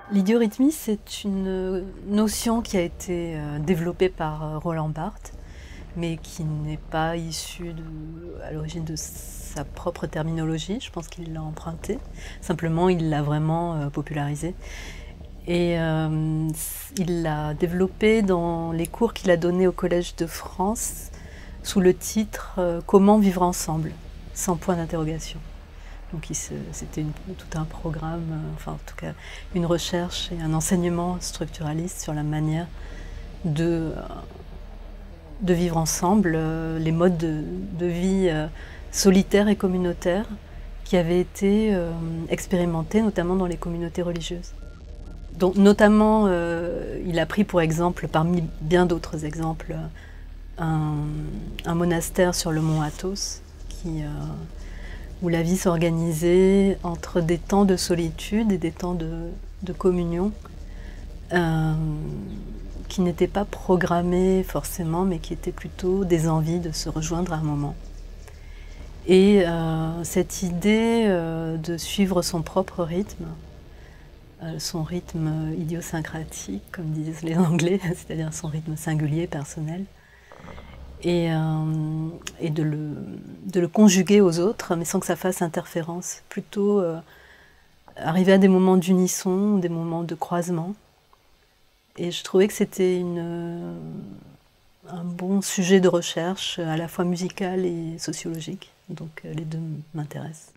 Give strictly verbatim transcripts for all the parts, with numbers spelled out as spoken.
L'idiorhythmie, c'est une notion qui a été euh, développée par euh, Roland Barthes, mais qui n'est pas issue de, à l'origine de sa propre terminologie. Je pense qu'il l'a empruntée. Simplement, il l'a vraiment euh, popularisée. Et euh, il l'a développée dans les cours qu'il a donnés au Collège de France sous le titre euh, « Comment vivre ensemble ?» sans point d'interrogation. Donc c'était tout un programme, euh, enfin en tout cas une recherche et un enseignement structuraliste sur la manière de, de vivre ensemble, euh, les modes de, de vie euh, solitaires et communautaires qui avaient été euh, expérimentés notamment dans les communautés religieuses. Donc notamment, euh, il a pris pour exemple, parmi bien d'autres exemples, un, un monastère sur le mont Athos qui... Euh, où la vie s'organisait entre des temps de solitude et des temps de, de communion euh, qui n'étaient pas programmés forcément, mais qui étaient plutôt des envies de se rejoindre à un moment. Et euh, cette idée euh, de suivre son propre rythme, euh, son rythme idiosyncratique, comme disent les Anglais, c'est-à-dire son rythme singulier, personnel, et, euh, et de, le, de le conjuguer aux autres, mais sans que ça fasse interférence. Plutôt euh, arriver à des moments d'unisson, des moments de croisement. Et je trouvais que c'était un bon sujet de recherche, à la fois musical et sociologique. Donc les deux m'intéressent.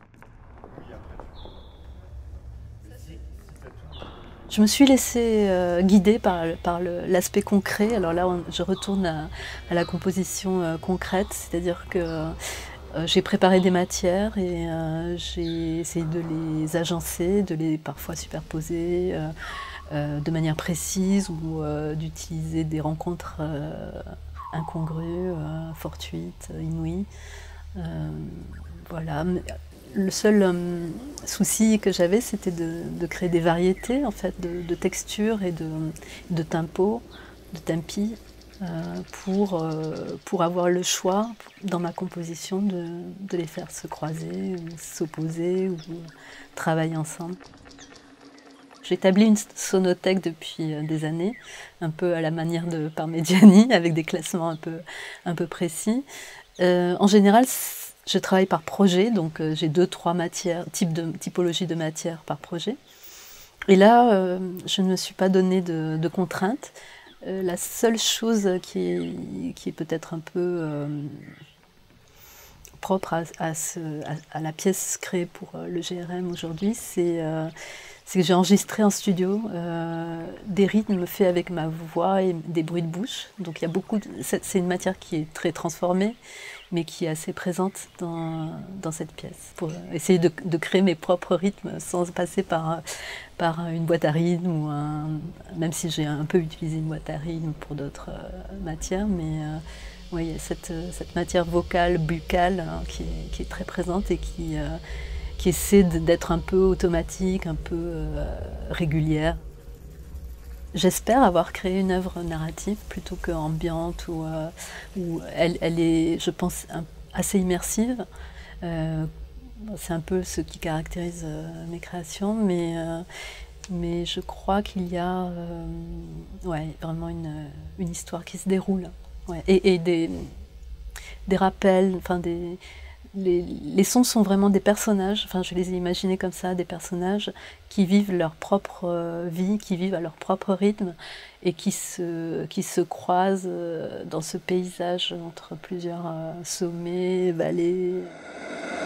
Je me suis laissée euh, guider par, par l'aspect concret. Alors là, on, je retourne à, à la composition euh, concrète, c'est-à-dire que euh, j'ai préparé des matières et euh, j'ai essayé de les agencer, de les parfois superposer euh, euh, de manière précise ou euh, d'utiliser des rencontres euh, incongrues, euh, fortuites, inouïes. Euh, voilà. Le seul euh, souci que j'avais, c'était de, de créer des variétés en fait, de, de textures et de, de tempo, de tempi, euh, pour, euh, pour avoir le choix dans ma composition de, de les faire se croiser, s'opposer ou travailler ensemble. J'établis une sonothèque depuis des années, un peu à la manière de Parmigiani, avec des classements un peu, un peu précis. Euh, en général, je travaille par projet, donc euh, j'ai deux, trois matières, types de, typologies de matières par projet. Et là, euh, je ne me suis pas donné de, de contraintes. Euh, la seule chose qui est, qui est peut-être un peu euh, propre à, à, ce, à, à la pièce créée pour euh, le G R M aujourd'hui, c'est euh, que j'ai enregistré en studio euh, des rythmes faits avec ma voix et des bruits de bouche. Donc il y a beaucoup. C'est une matière qui est très transformée, mais qui est assez présente dans, dans cette pièce, pour essayer de, de créer mes propres rythmes sans passer par, par une boîte à rythme, ou un, même si j'ai un peu utilisé une boîte à rythme pour d'autres euh, matières, mais euh, oui, il y a cette, cette matière vocale, buccale, hein, qui, est, qui est très présente et qui, euh, qui essaie d'être un peu automatique, un peu euh, régulière. J'espère avoir créé une œuvre narrative plutôt qu'ambiante, où, euh, où elle, elle est, je pense, un, assez immersive. Euh, c'est un peu ce qui caractérise euh, mes créations, mais, euh, mais je crois qu'il y a euh, ouais, vraiment une, une histoire qui se déroule. Ouais, et, et des, des rappels, enfin des... Les, les sons sont vraiment des personnages, enfin je les ai imaginés comme ça, des personnages qui vivent leur propre vie, qui vivent à leur propre rythme et qui se, qui se croisent dans ce paysage entre plusieurs sommets, vallées.